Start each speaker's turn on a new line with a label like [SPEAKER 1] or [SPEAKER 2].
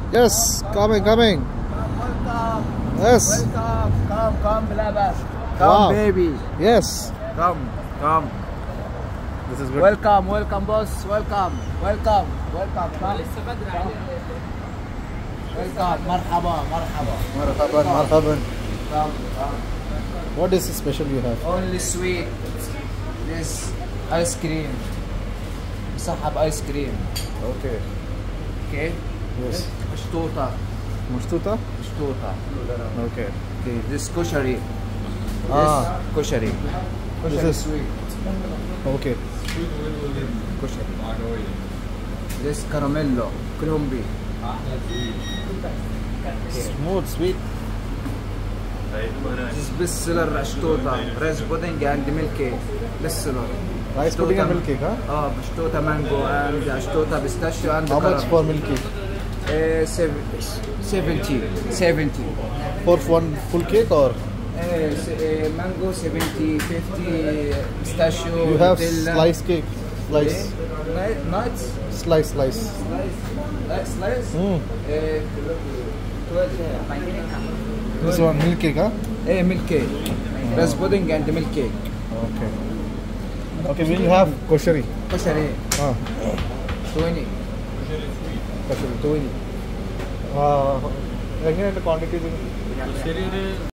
[SPEAKER 1] Yes, coming.
[SPEAKER 2] Welcome.
[SPEAKER 1] Yes.
[SPEAKER 2] Welcome. Come, Blabber. Come,
[SPEAKER 1] Wow.
[SPEAKER 2] baby.
[SPEAKER 1] Yes.
[SPEAKER 2] Come.
[SPEAKER 1] This is good.
[SPEAKER 2] Welcome, boss. Welcome. Come. Welcome. مرحبا.
[SPEAKER 1] Marhaban.
[SPEAKER 2] Come.
[SPEAKER 1] What is special you have?
[SPEAKER 2] Only sweet. This ice cream. مصحب ice cream.
[SPEAKER 1] Okay.
[SPEAKER 2] Okay.
[SPEAKER 1] Yes.
[SPEAKER 2] مشطوطة.
[SPEAKER 1] Mustuta? Okay.
[SPEAKER 2] Okay. This koshari.
[SPEAKER 1] Ah.
[SPEAKER 2] Koshari.
[SPEAKER 1] This is
[SPEAKER 2] sweet.
[SPEAKER 1] okay.
[SPEAKER 2] Koshari. This caramello. Crumby.
[SPEAKER 1] Smooth, sweet.
[SPEAKER 2] This bestseller ashtuta. Rice pudding and milk cake. Bestseller.
[SPEAKER 1] Rice pudding and milk cake, huh?
[SPEAKER 2] Ashtuta mango and ashtuta pistachio and
[SPEAKER 1] How much for milk cake?
[SPEAKER 2] 70.
[SPEAKER 1] For one full cake or?
[SPEAKER 2] Mango 70, 50, pistachio.
[SPEAKER 1] You have
[SPEAKER 2] Nutella.
[SPEAKER 1] slice cake. Slice.
[SPEAKER 2] Nuts.
[SPEAKER 1] Slice.
[SPEAKER 2] Slice.
[SPEAKER 1] Mm.
[SPEAKER 2] 12.
[SPEAKER 1] This one milk cake, huh?
[SPEAKER 2] Milk cake. Rice pudding and milk cake.
[SPEAKER 1] Okay. Okay, we'll have koshari.
[SPEAKER 2] Koshari. 20.
[SPEAKER 1] Koshari.
[SPEAKER 2] 20.
[SPEAKER 1] എങ്ങനെയുണ്ട് quantity?